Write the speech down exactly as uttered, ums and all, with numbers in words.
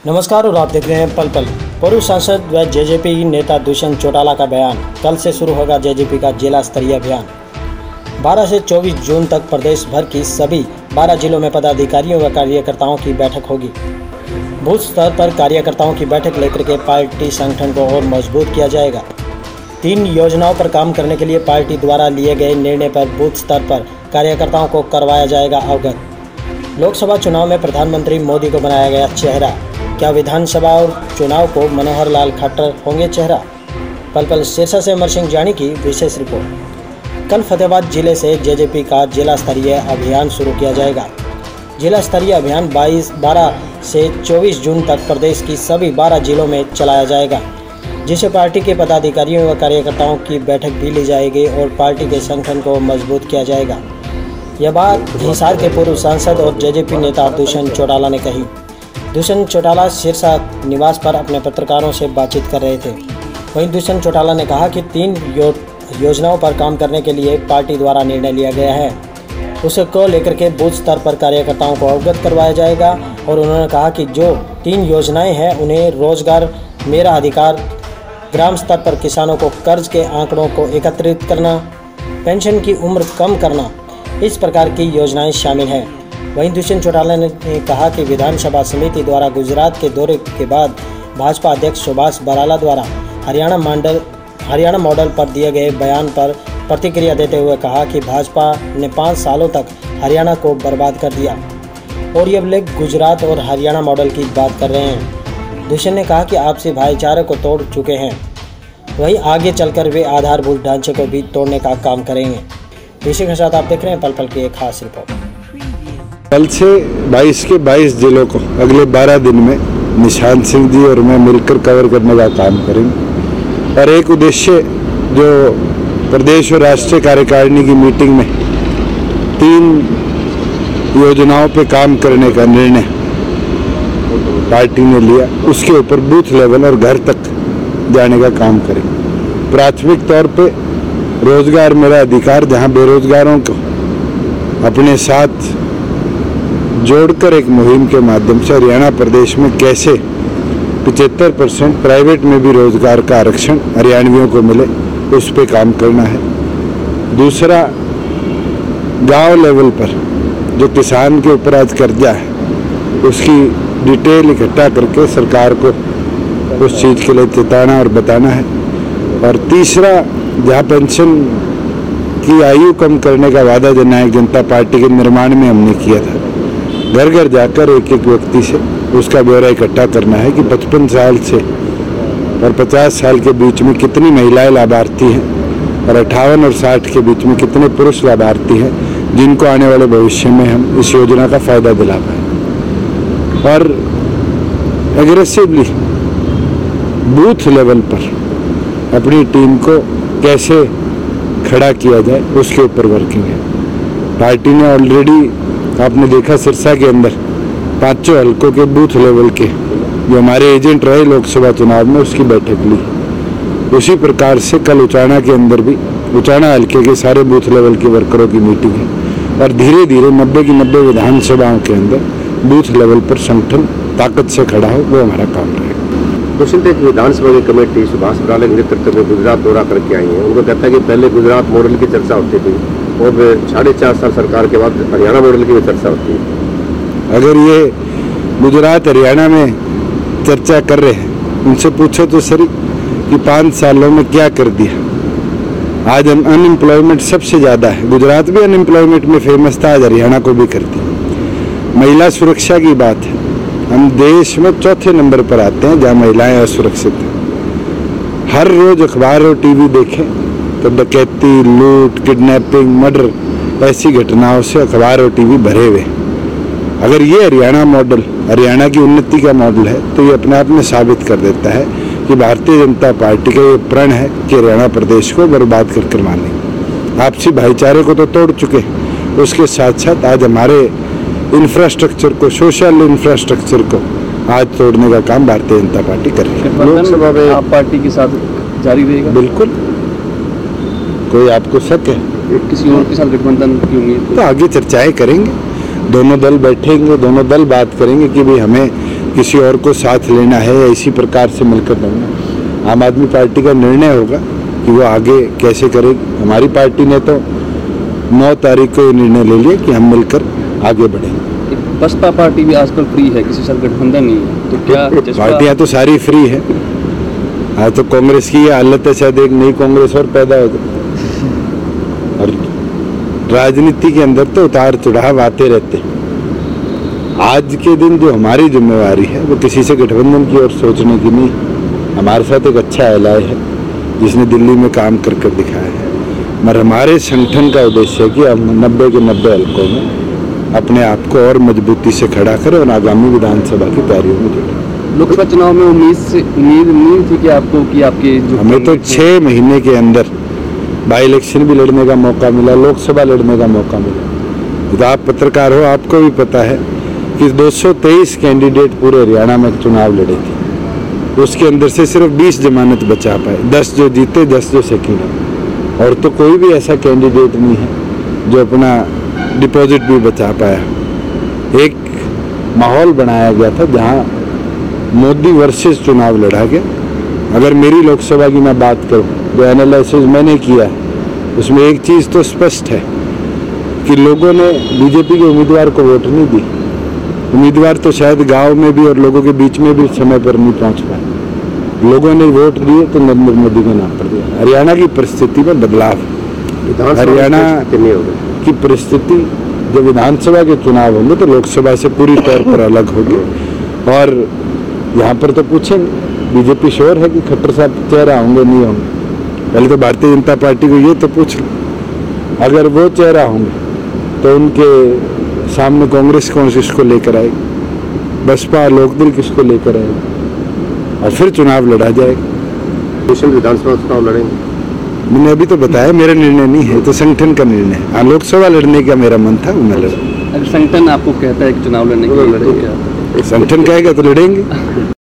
नमस्कार और आप देख रहे हैं पल पल। पूर्व सांसद व जेजेपी नेता दुष्यंत चौटाला का बयान। कल से शुरू होगा जेजेपी का जिला स्तरीय अभियान। बारह से चौबीस जून तक प्रदेश भर की सभी बारह जिलों में पदाधिकारियों व कार्यकर्ताओं की बैठक होगी। बूथ स्तर पर कार्यकर्ताओं की बैठक लेकर के पार्टी संगठन को और मजबूत किया जाएगा। तीन योजनाओं पर काम करने के लिए पार्टी द्वारा लिए गए निर्णय पर बूथ स्तर पर कार्यकर्ताओं को करवाया जाएगा अवगत। लोकसभा चुनाव में प्रधानमंत्री मोदी को बनाया गया चेहरा। क्या विधानसभा और चुनाव को मनोहर लाल खट्टर होंगे चेहरा? पल पल सिरसा से अमर सिंह जानी की विशेष रिपोर्ट। कल फतेहाबाद जिले से जेजेपी का जिला स्तरीय अभियान शुरू किया जाएगा। जिला स्तरीय अभियान बाईस बारह से चौबीस जून तक प्रदेश की सभी बारह जिलों में चलाया जाएगा, जिसे पार्टी के पदाधिकारियों व कार्यकर्ताओं की बैठक भी ली जाएगी और पार्टी के संगठन को मजबूत किया जाएगा। यह बात हिसार के पूर्व सांसद और जेजेपी नेता दुष्यंत चौटाला ने कही। दुष्यंत चौटाला सिरसा निवास पर अपने पत्रकारों से बातचीत कर रहे थे। वहीं दुष्यंत चौटाला ने कहा कि तीन यो, योजनाओं पर काम करने के लिए पार्टी द्वारा निर्णय लिया गया है, उसको लेकर के बूथ स्तर पर कार्यकर्ताओं को अवगत करवाया जाएगा। और उन्होंने कहा कि जो तीन योजनाएं हैं उन्हें रोजगार मेरा अधिकार, ग्राम स्तर पर किसानों को कर्ज के आंकड़ों को एकत्रित करना, पेंशन की उम्र कम करना, इस प्रकार की योजनाएं शामिल हैं। वहीं दुष्यंत चौटाला ने कहा कि विधानसभा समिति द्वारा गुजरात के दौरे के बाद भाजपा अध्यक्ष सुभाष बराला द्वारा हरियाणा मॉडल हरियाणा मॉडल पर दिए गए बयान पर प्रतिक्रिया देते हुए कहा कि भाजपा ने पाँच सालों तक हरियाणा को बर्बाद कर दिया और ये लोग गुजरात और हरियाणा मॉडल की बात कर रहे हैं। दुष्यंत ने कहा कि आपसी भाईचारे को तोड़ चुके हैं, वहीं आगे चलकर वे आधारभूत ढांचे को भी तोड़ने का काम करेंगे। इसी के साथ आप देख रहे हैं पल पल की एक खास रिपोर्ट। कल से बाईस के बाईस जिलों को अगले बारह दिन में निशांत सिंह जी और मैं मिलकर कवर करने का काम करेंगे। और एक उद्देश्य जो प्रदेश और राष्ट्रीय कार्यकारिणी की मीटिंग में तीन योजनाओं पे काम करने का निर्णय पार्टी ने लिया, उसके ऊपर बूथ लेवल और घर तक जाने का काम करेंगे। प्राथमिक तौर पे रोजगार मेरा अधिकार, जहां बेरोजगारों को अपने साथ जोड़कर एक मुहिम के माध्यम से हरियाणा प्रदेश में कैसे पचहत्तर परसेंट प्राइवेट में भी रोजगार का आरक्षण हरियाणवियों को मिले, उस पे काम करना है। दूसरा, गांव लेवल पर जो किसान के ऊपर आज कर्जा है उसकी डिटेल इकट्ठा करके सरकार को उस चीज़ के लिए चेताना और बताना है। और तीसरा, जहाँ पेंशन की आयु कम करने का वादा जननायक जनता पार्टी के निर्माण में हमने किया था, घर घर जाकर एक एक व्यक्ति से उसका ब्यौरा इकट्ठा करना है कि पचपन साल से और पचास साल के बीच में कितनी महिलाएं लाभार्थी हैं और अट्ठावन और साठ के बीच में कितने पुरुष लाभार्थी हैं, जिनको आने वाले भविष्य में हम इस योजना का फायदा दिला पाए। और एग्रेसिवली बूथ लेवल पर अपनी टीम को कैसे खड़ा किया जाए, उसके ऊपर वर्किंग है। पार्टी ने ऑलरेडी, आपने देखा सिरसा के अंदर पांचों हलकों के बूथ लेवल के जो हमारे एजेंट रहे लोकसभा चुनाव में, उसकी बैठक ली। उसी प्रकार से कल उचाना के अंदर भी उचाना हलके के सारे बूथ लेवल के वर्करों की मीटिंग है। और धीरे धीरे नब्बे की नब्बे विधानसभाओं के अंदर बूथ लेवल पर संगठन ताकत से खड़ा हो, वो हमारा काम रहेगा। दुष्यंत, एक विधानसभा की कमेटी सुभाष बराला के नेतृत्व में गुजरात दौरा करके आई है। उनको कहता है कि पहले गुजरात मॉडल की चर्चा होती थी और साढ़े चार साल सरकार के बाद हरियाणा मॉडल की भी चर्चा होती है। अगर ये गुजरात हरियाणा में चर्चा कर रहे हैं, उनसे पूछो तो सही कि पाँच सालों में क्या कर दिया। आज अनएम्प्लॉयमेंट सबसे ज़्यादा है, गुजरात भी अनएम्प्लॉयमेंट में फेमस था, आज हरियाणा को भी कर दिया। महिला सुरक्षा की बात है, हम देश में चौथे नंबर पर आते हैं जहाँ महिलाएं असुरक्षित हैं। हर रोज अखबार और टीवी देखें तो डकैती, लूट, किडनैपिंग, मर्डर, ऐसी घटनाओं से अखबार और टीवी भरे हुए। अगर ये हरियाणा मॉडल हरियाणा की उन्नति का मॉडल है तो ये अपने आप में साबित कर देता है कि भारतीय जनता पार्टी का ये प्रण है कि हरियाणा प्रदेश को बर्बाद कर कर मानेंगे। आपसी भाईचारे को तो तोड़ चुके, उसके साथ साथ आज हमारे इंफ्रास्ट्रक्चर को, सोशल इंफ्रास्ट्रक्चर को आज तोड़ने का काम भारतीय जनता पार्टी कर रही है। लोकसभा में आप पार्टी के साथ जारी रहेगा? बिल्कुल। कोई आपको शक है? किसी और के साथ गठबंधन की उम्मीद? तो आगे चर्चाएं करेंगे, दोनों दल बैठेंगे, दोनों दल बात करेंगे कि भाई हमें किसी और को साथ लेना है या इसी प्रकार से मिलकर लड़ना। आम आदमी पार्टी का निर्णय होगा कि वो आगे कैसे करेगी। हमारी पार्टी ने तो नौ तारीख को ये निर्णय ले लिया कि हम मिलकर आगे बढ़ेंगे। बसपा पार्टी भी आजकल फ्री है, किसी साथ गठबंधन नहीं है, तो क्या पार्टियां तो सारी फ्री है। हाँ, तो कांग्रेस की ये हालत है, शायद एक नई कांग्रेस और पैदा हो जाए। और राजनीति के अंदर तो उतार चढ़ाव आते रहते हैं। आज के दिन जो हमारी जिम्मेवारी है वो किसी से गठबंधन की ओर सोचने की नहीं। हमारे साथ एक अच्छा एलाय है जिसने दिल्ली में काम कर कर दिखाया है, मगर हमारे संगठन का उद्देश्य है कि हम नब्बे के नब्बे हल्कों में अपने आप को और मजबूती से खड़ा करें और आगामी विधानसभा की तैयारियों में जुड़ें। लोकसभा चुनाव में उम्मीद से उम्मीद नहीं थी कि आपको कि आपके जो हमें तो छः महीने के अंदर बाई इलेक्शन भी लड़ने का मौका मिला, लोकसभा लड़ने का मौका मिला। तो आप पत्रकार हो, आपको भी पता है कि दो सौ तेईस कैंडिडेट पूरे हरियाणा में चुनाव लड़े थे। उसके अंदर से सिर्फ बीस जमानत बचा पाए, दस जो जीते, दस जो सेकेंड। और तो कोई भी ऐसा कैंडिडेट नहीं है जो अपना डिपॉजिट भी बचा पाया। एक माहौल बनाया गया था जहां मोदी वर्सेस चुनाव लड़ा गया। अगर मेरी लोकसभा की मैं बात करूं, जो एनालिसिस मैंने किया है, उसमें एक चीज़ तो स्पष्ट है कि लोगों ने बीजेपी के उम्मीदवार को वोट नहीं दी। उम्मीदवार तो शायद गांव में भी और लोगों के बीच में भी समय पर नहीं पहुंच पाए। लोगों ने वोट दिए तो नरेंद्र मोदी के नाम पर दिया। हरियाणा की परिस्थिति में बदलाव, हरियाणा की परिस्थिति जब विधानसभा के चुनाव होंगे तो लोकसभा से पूरी तौर पर अलग होगी। और यहाँ पर तो पूछेंगे, बीजेपी श्योर है कि खट्टर साहब चेहरा होंगे नहीं होंगे। पहले तो भारतीय जनता पार्टी को ये तो पूछ लो, अगर वो चेहरा होंगे तो उनके सामने कांग्रेस कौन किसको लेकर आएगी, बसपा लोकदल किसको लेकर आएगी, और फिर चुनाव लड़ा जाएगा। विधानसभा चुनाव लड़ेंगे। मैंने अभी तो बताया मेरा निर्णय नहीं है, तो संगठन का निर्णय है। हाँ, लोकसभा लड़ने का मेरा मन था, वो मैं लड़ा। अगर संगठन आपको कहता है कि चुनाव लड़ने के लिए, तो क्या संगठन कहेगा तो लड़ेंगे।